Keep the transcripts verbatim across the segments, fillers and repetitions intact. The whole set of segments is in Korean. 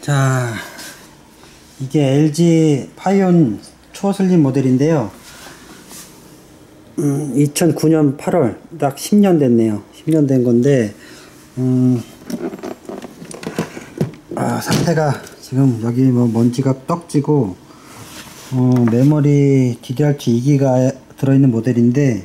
자, 이게 엘지 파이온 초슬림 모델인데요. 음, 이천구 년 팔월, 딱 십 년 됐네요. 십 년 된 건데, 음, 아, 상태가 지금 여기 뭐 먼지가 떡지고, 어, 메모리 디디알투 이 기가 들어있는 모델인데,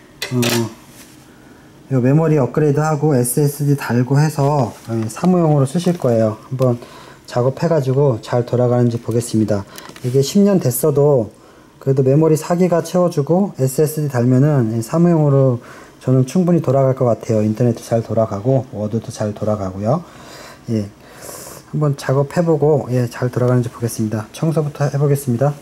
어, 이 메모리 업그레이드하고 에스에스디 달고 해서 사무용으로 쓰실 거예요. 한번 작업해가지고 잘 돌아가는지 보겠습니다. 이게 십 년 됐어도 그래도 메모리 사 기가 채워주고 에스에스디 달면은 사무용으로 저는 충분히 돌아갈 것 같아요. 인터넷도 잘 돌아가고 워드도 잘 돌아가고요. 예, 한번 작업해보고 예, 잘 돌아가는지 보겠습니다. 청소부터 해보겠습니다.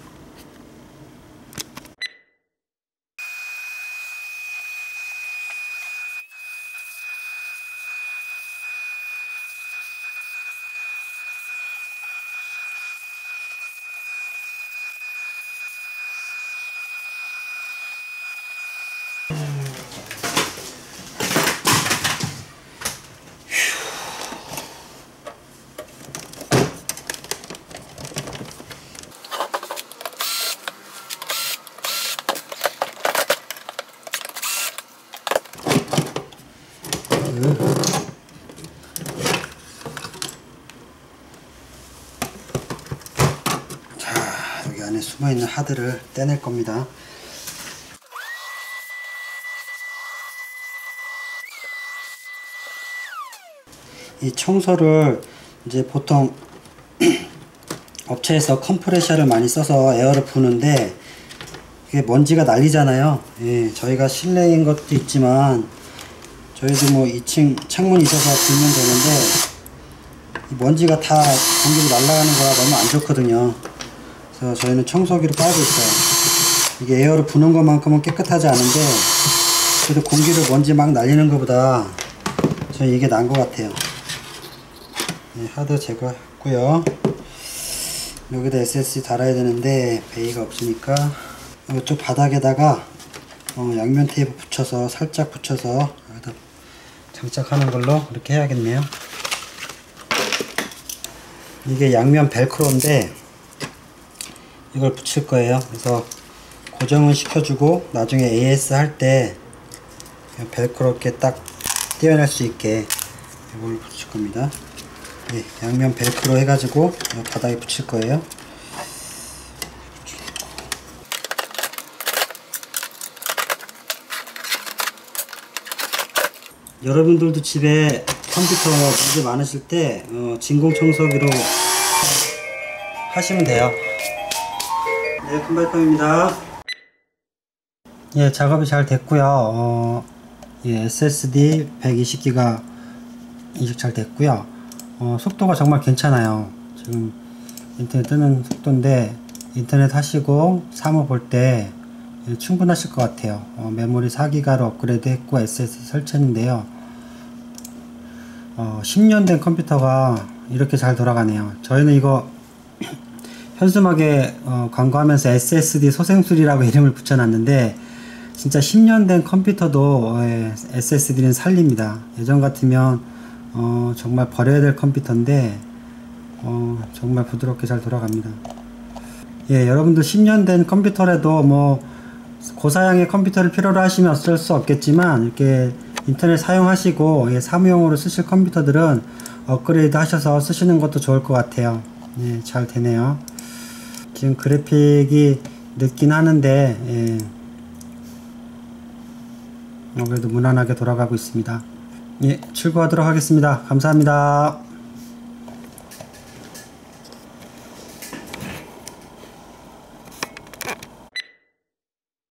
자, 여기 안에 숨어있는 하드를 떼낼 겁니다. 이 청소를 이제 보통 업체에서 컴프레셔를 많이 써서 에어를 부는데 이게 먼지가 난리잖아요. 예, 저희가 실내인 것도 있지만 저희도 뭐 이 층 창문이 있어서 불면 되는데 이 먼지가 다 공기로 날아가는 거라 너무 안 좋거든요. 그래서 저희는 청소기로 빨고 있어요. 이게 에어를 부는 것만큼은 깨끗하지 않은데 그래도 공기를 먼지 막 날리는 것보다 저는 이게 나은 것 같아요. 네, 하드 제거했고요. 여기다 에스에스디 달아야 되는데 베이가 없으니까 이쪽 바닥에다가 어, 양면 테이프 붙여서 살짝 붙여서 여기다 장착하는 걸로 이렇게 해야겠네요. 이게 양면 벨크로인데 이걸 붙일 거예요. 그래서 고정은 시켜주고 나중에 에이에스 할 때 벨크로 이렇게 딱 떼어낼 수 있게 이걸 붙일 겁니다. 네, 양면 벨크로 해가지고 바닥에 붙일 거예요. 여러분들도 집에 컴퓨터 문제 많으실 때 어, 진공청소기로 하시면 돼요. 네, 큰발컴입니다. 예, 작업이 잘 됐고요. 어, 예, 에스에스디 백이십 기가 이식 잘 됐고요. 어, 속도가 정말 괜찮아요. 지금 인터넷 뜨는 속도인데 인터넷 하시고 사무 볼 때 예, 충분하실 것 같아요. 어, 메모리 사 기가로 업그레이드 했고 에스에스디 설치했는데요. 어, 십 년 된 컴퓨터가 이렇게 잘 돌아가네요. 저희는 이거 현수막에 어, 광고하면서 에스에스디 소생술이라고 이름을 붙여놨는데 진짜 십 년 된 컴퓨터도 예, 에스에스디는 살립니다. 예전 같으면 어, 정말 버려야 될 컴퓨터인데 어, 정말 부드럽게 잘 돌아갑니다. 예, 여러분들 십 년 된 컴퓨터라도 뭐 고사양의 컴퓨터를 필요로 하시면 어쩔 수 없겠지만 이렇게 인터넷 사용하시고 예, 사무용으로 쓰실 컴퓨터들은 업그레이드 하셔서 쓰시는 것도 좋을 것 같아요. 예, 잘 되네요. 지금 그래픽이 늦긴 하는데 예, 어, 그래도 무난하게 돌아가고 있습니다. 예, 출고하도록 하겠습니다. 감사합니다.